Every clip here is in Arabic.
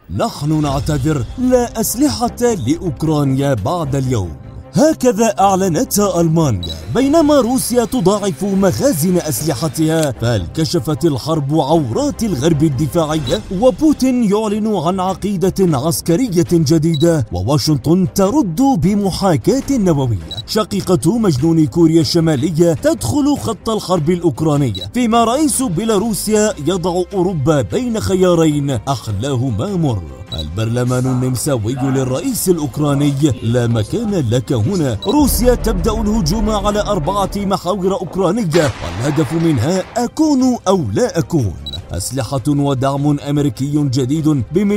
نحن نعتذر، لا أسلحة لأوكرانيا بعد اليوم. هكذا أعلنت ألمانيا بينما روسيا تضاعف مخازن أسلحتها، فكشفت الحرب عورات الغرب الدفاعية، وبوتين يعلن عن عقيدة عسكرية جديدة، وواشنطن ترد بمحاكاة نووية. شقيقة مجنون كوريا الشمالية تدخل خط الحرب الأوكرانية، فيما رئيس بيلاروسيا يضع أوروبا بين خيارين أحلاهما مر. البرلمان النمساوي للرئيس الأوكراني: لا مكان لك هنا. روسيا تبدأ الهجوم على 4 محاور أوكرانية، والهدف منها أكون أو لا أكون. أسلحة ودعم أمريكي جديد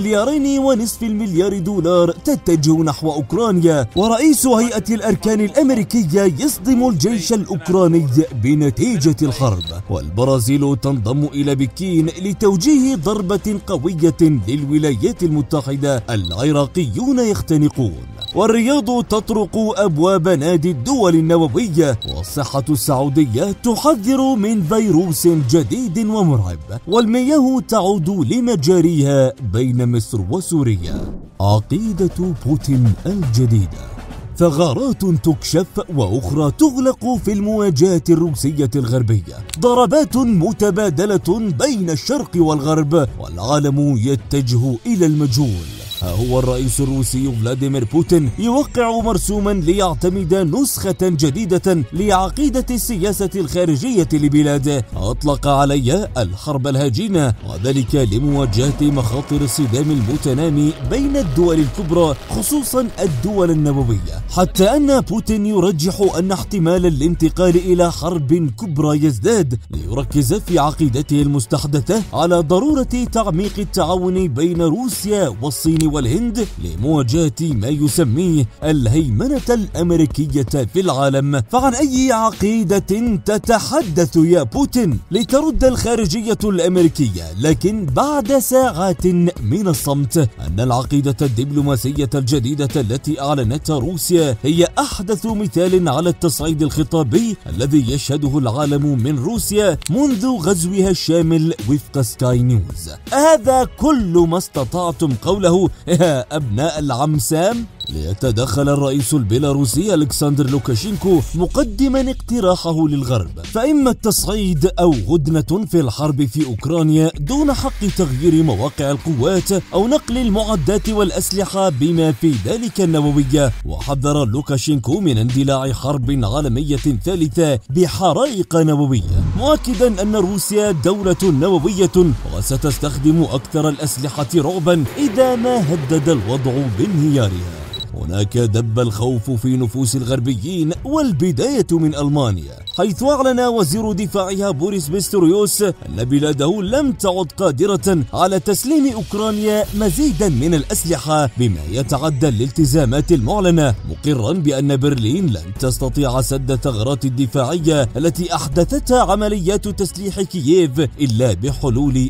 ب2.5 مليار دولار تتجه نحو أوكرانيا، ورئيس هيئة الأركان الأمريكية يصدم الجيش الأوكراني بنتيجة الحرب. والبرازيل تنضم إلى بكين لتوجيه ضربة قوية للولايات المتحدة. العراقيون يختنقون. والرياض تطرق أبواب نادي الدول النووية. والصحة السعودية تحذر من فيروس جديد ومرعب. والمياه تعود لمجاريها بين مصر وسوريا. عقيدة بوتين الجديدة: ثغرات تكشف وأخرى تغلق في المواجهة الروسية الغربية. ضربات متبادلة بين الشرق والغرب، والعالم يتجه إلى المجهول. ها هو الرئيس الروسي فلاديمير بوتين يوقع مرسوما ليعتمد نسخة جديدة لعقيدة السياسة الخارجية لبلاده، أطلق عليها الحرب الهجينة، وذلك لمواجهة مخاطر الصدام المتنامي بين الدول الكبرى، خصوصا الدول النووية، حتى أن بوتين يرجح أن احتمال الانتقال إلى حرب كبرى يزداد، ليركز في عقيدته المستحدثة على ضرورة تعميق التعاون بين روسيا والصين والهند لمواجهة ما يسميه الهيمنة الأمريكية في العالم. فعن أي عقيدة تتحدث يا بوتين؟ لترد الخارجية الأمريكية، لكن بعد ساعات من الصمت، أن العقيدة الدبلوماسية الجديدة التي أعلنتها روسيا هي أحدث مثال على التصعيد الخطابي الذي يشهده العالم من روسيا منذ غزوها الشامل وفق سكاي نيوز. هذا كل ما استطعتم قوله يا أبناء العم سام؟ ليتدخل الرئيس البيلاروسي ألكسندر لوكاشينكو مقدما اقتراحه للغرب، فإما التصعيد أو هدنة في الحرب في أوكرانيا دون حق تغيير مواقع القوات أو نقل المعدات والأسلحة بما في ذلك النووية. وحذر لوكاشينكو من اندلاع حرب عالمية ثالثة بحرائق نووية، مؤكدا أن روسيا دولة نووية وستستخدم أكثر الأسلحة رعبا إذا ما هدد الوضع بانهيارها. هناك دب الخوف في نفوس الغربيين، والبداية من ألمانيا، حيث أعلن وزير دفاعها بوريس بيستوريوس أن بلاده لم تعد قادرة على تسليم أوكرانيا مزيدا من الأسلحة بما يتعدى الالتزامات المعلنة، مقرا بأن برلين لن تستطيع سد الثغرات الدفاعية التي أحدثتها عمليات تسليح كييف إلا بحلول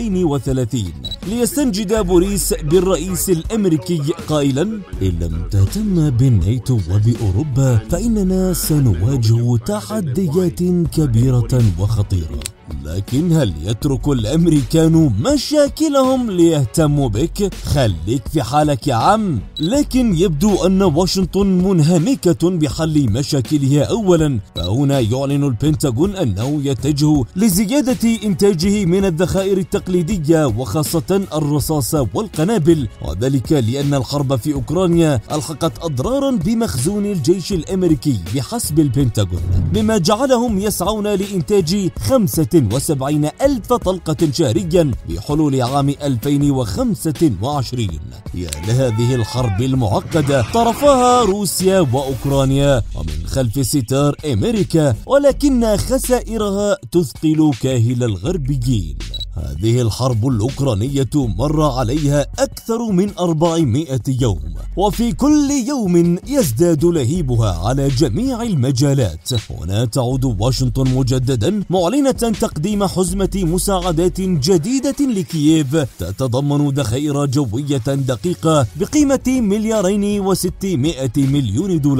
2030. ليستنجد بوريس بالرئيس الأمريكي قائلا: إن لم تهتم بالناتو وبأوروبا فإننا سنواجه تحديات كبيرة وخطيرة. لكن هل يترك الأمريكان مشاكلهم ليهتموا بك؟ خليك في حالك يا عم. لكن يبدو أن واشنطن منهمكة بحل مشاكلها أولا، فهنا يعلن البنتاغون أنه يتجه لزيادة إنتاجه من الذخائر التقليدية، وخاصة الرصاص والقنابل، وذلك لأن الحرب في أوكرانيا ألحقت أضرارا بمخزون الجيش الأمريكي بحسب البنتاغون، مما جعلهم يسعون لإنتاج 75,000 طلقة شهريا بحلول عام 2025. يا لهذه الحرب المعقدة، طرفها روسيا وأوكرانيا، ومن خلف ستار أمريكا، ولكن خسائرها تثقل كاهل الغربيين. هذه الحرب الأوكرانية مر عليها أكثر من 400 يوم، وفي كل يوم يزداد لهيبها على جميع المجالات. هنا تعود واشنطن مجددا معلنة تقديم حزمة مساعدات جديدة لكييف تتضمن ذخائر جوية دقيقة بقيمة $2.6 مليار،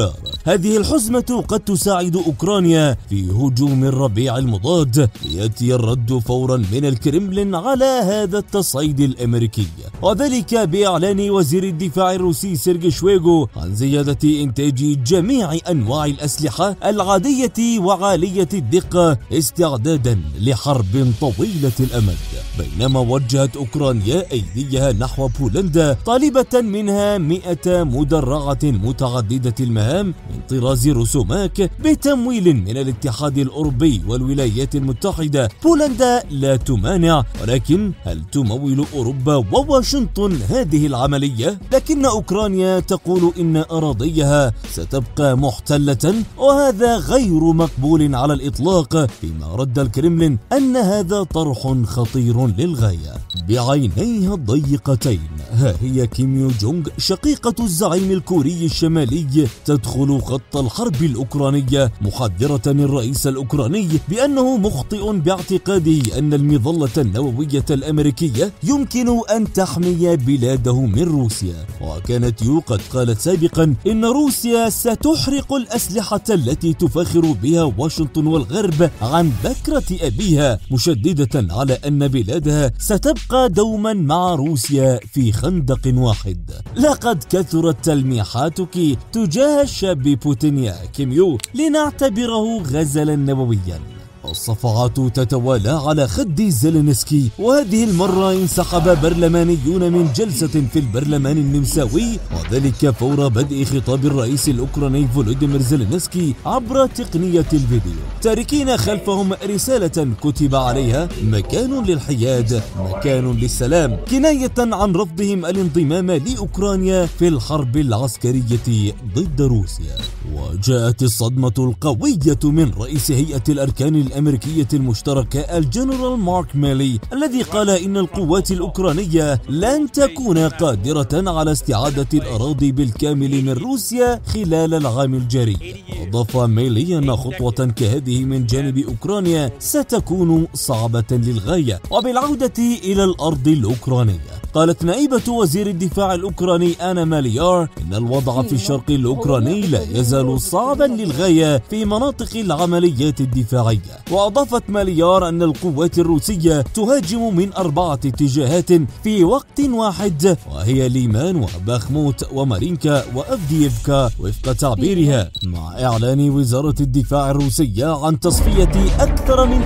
هذه الحزمة قد تساعد أوكرانيا في هجوم الربيع المضاد، ليأتي الرد فورا من الكرملين على هذا التصعيد الأمريكي، وذلك بإعلان وزير الدفاع الروسي سيرجي شويغو عن زيادة إنتاج جميع أنواع الأسلحة العادية وعالية الدقة استعدادا لحرب طويلة الأمد. بينما وجهت أوكرانيا أيديها نحو بولندا طالبة منها 100 مدرعة متعددة المهام من طراز روسوماك بتمويل من الاتحاد الأوروبي والولايات المتحدة. بولندا لا تمانع، ولكن هل تمول أوروبا وواشنطن هذه العملية؟ لكن أوكرانيا تقول إن أراضيها ستبقى محتلة، وهذا غير مقبول على الإطلاق، فيما رد الكرملين أن هذا طرح خطير للغاية. بعينيها الضيقتين ها هي كيم يو جونغ شقيقة الزعيم الكوري الشمالي تدخل خط الحرب الأوكرانية، محذرة الرئيس الأوكراني بأنه مخطئ باعتقاده أن المظلة النووية الأمريكية يمكن أن تحمي بلاده من روسيا. وكانت يو قد قالت سابقا إن روسيا ستحرق الأسلحة التي تفاخر بها واشنطن والغرب عن بكرة أبيها، مشددة على أن بلادها ستبقى دوما مع روسيا في خندق واحد. لقد كثرت تلميحاتك تجاه الشاب بوتين يا كيم يو لنعتبره غزلا نوويا. الصفعات تتوالى على خد زيلينسكي، وهذه المرة انسحب برلمانيون من جلسة في البرلمان النمساوي، وذلك فور بدء خطاب الرئيس الأوكراني فولوديمير زيلينسكي عبر تقنية الفيديو، تاركين خلفهم رسالة كتب عليها مكان للحياد، مكان للسلام، كناية عن رفضهم الانضمام لأوكرانيا في الحرب العسكرية ضد روسيا. وجاءت الصدمة القوية من رئيس هيئة الأركان الأمريكية المشتركة الجنرال مارك ميلي، الذي قال إن القوات الأوكرانية لن تكون قادرة على استعادة الأراضي بالكامل من روسيا خلال العام الجاري. أضاف ميلي أن خطوة كهذه من جانب أوكرانيا ستكون صعبة للغاية وبالعودة إلى الأرض الأوكرانية. قالت نائبة وزير الدفاع الأوكراني آنا ماليار إن الوضع في الشرق الأوكراني لا يزال صعبا للغاية في مناطق العمليات الدفاعية. وأضافت ماليار أن القوات الروسية تهاجم من 4 اتجاهات في وقت واحد، وهي ليمان وباخموت ومارينكا وأفدييفكا وفق تعبيرها، مع إعلان وزارة الدفاع الروسية عن تصفية أكثر من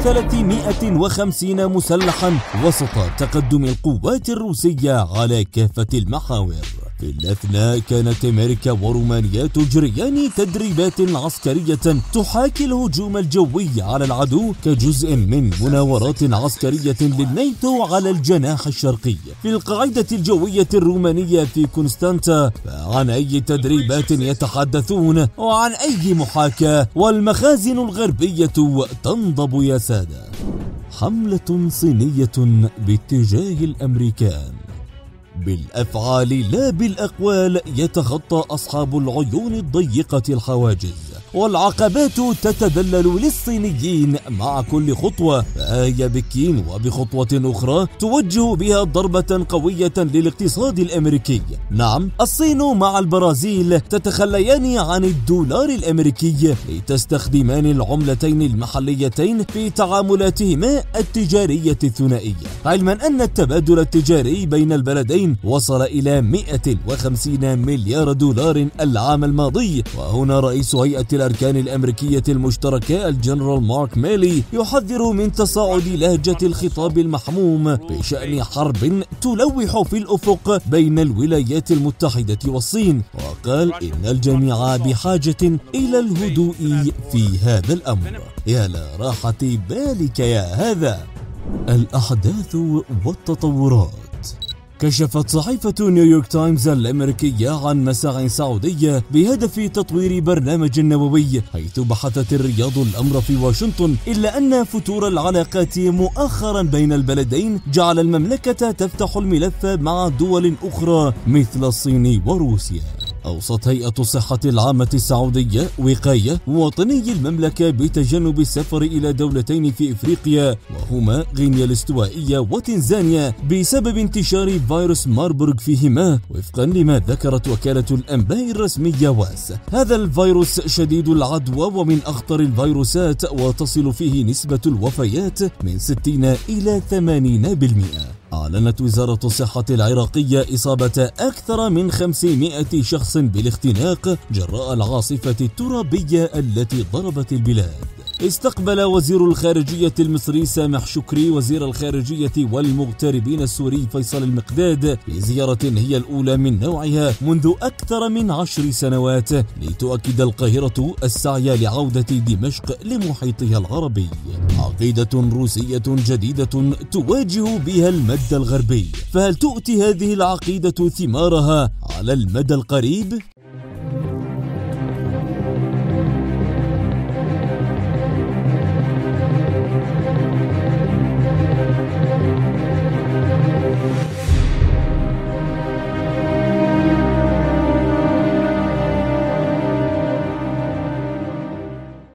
350 مسلحا وسط تقدم القوات الروسية على كافة المحاور. في الأثناء كانت أمريكا ورومانيا تجريان تدريبات عسكرية تحاكي الهجوم الجوي على العدو كجزء من مناورات عسكرية للناتو على الجناح الشرقي. في القاعدة الجوية الرومانية في كونستانتا فعن أي تدريبات يتحدثون وعن أي محاكاة، والمخازن الغربية تنضب يا سادة. حملة صينية باتجاه الأمريكان. بالأفعال لا بالأقوال يتخطى أصحاب العيون الضيقة الحواجز، والعقبات تتذلل للصينيين مع كل خطوة، فهي بكين وبخطوة أخرى توجه بها ضربة قوية للاقتصاد الأمريكي. نعم، الصين مع البرازيل تتخليان عن الدولار الأمريكي لتستخدمان العملتين المحليتين في تعاملاتهما التجارية الثنائية، علما أن التبادل التجاري بين البلدين وصل إلى 150 مليار دولار العام الماضي. وهنا رئيس هيئة الأركان الأمريكية المشتركة الجنرال مارك ميلي يحذر من تصاعد لهجة الخطاب المحموم بشأن حرب تلوح في الأفق بين الولايات المتحدة والصين، وقال إن الجميع بحاجة إلى الهدوء في هذا الأمر. يا لراحة بالك يا هذا. الأحداث والتطورات. كشفت صحيفة نيويورك تايمز الأمريكية عن مساع سعودية بهدف تطوير برنامج نووي، حيث بحثت الرياض الأمر في واشنطن، إلا أن فتور العلاقات مؤخرا بين البلدين جعل المملكة تفتح الملف مع دول أخرى مثل الصين وروسيا. أوصت هيئة الصحة العامة السعودية وقاية مواطني المملكة بتجنب السفر إلى دولتين في إفريقيا وهما غينيا الاستوائية وتنزانيا بسبب انتشار فيروس ماربورغ فيهما، وفقا لما ذكرت وكالة الأنباء الرسمية واس. هذا الفيروس شديد العدوى ومن أخطر الفيروسات، وتصل فيه نسبة الوفيات من 60 إلى 80%. أعلنت وزارة الصحة العراقية إصابة أكثر من 500 شخص بالاختناق جراء العاصفة الترابية التي ضربت البلاد. استقبل وزير الخارجية المصري سامح شكري وزير الخارجية والمغتربين السوري فيصل المقداد في زيارة هي الأولى من نوعها منذ أكثر من 10 سنوات، لتؤكد القاهرة السعي لعودة دمشق لمحيطها العربي. عقيدة روسية جديدة تواجه بها المد الغربي، فهل تؤتي هذه العقيدة ثمارها على المدى القريب؟